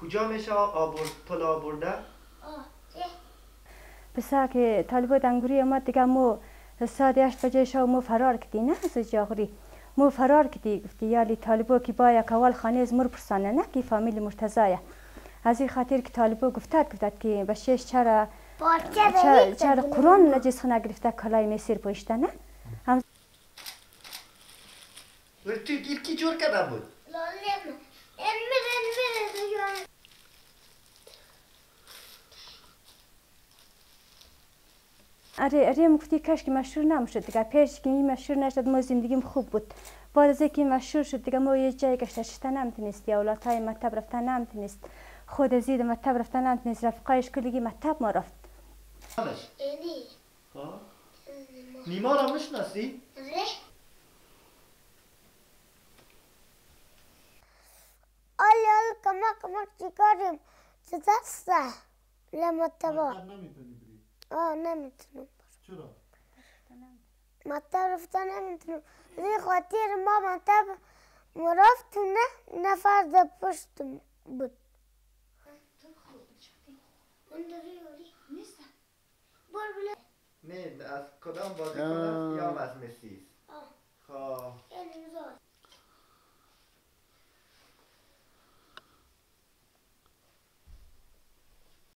کجا میشه پل آورده؟ بسا که طالبان دنگوری اومد دیگه مو ساعت 8 بجه شو مو فرار کردی نه از جاغوری مو فرار کردی گفتی یالی طالبان که باید کوال خانه از مر پرسانه نه که فامیل مرتضایه از این خاطر که طالبان گفتد که بشش چرا قرآن نجس خونه گرفته کلای مسیر پوشته نه هم تو گیر کی جور کرده بود؟ آره مفتی کاش که مشهور نمیشد دیگه پیش که این مشهور نشد ما زندگیم خوب بود بعد از اینکه مشهور شد دیگه ما یه جای گشته شدن نمیتونست یا اولادهای مکتب رفتن نمیتونست خود از این مکتب رفتن نمیتونست رفقایش کلیگی مکتب ما رفت نیما را میشناسی؟ آلی کمک چیکاریم چه دسته لمتبا نمیتونم چرا؟ مکتب رفتن نمیتونم این خاطر ما مکتب مرفتم نه نفر در پشت بود نه از کدام بازی کنم یا از مسی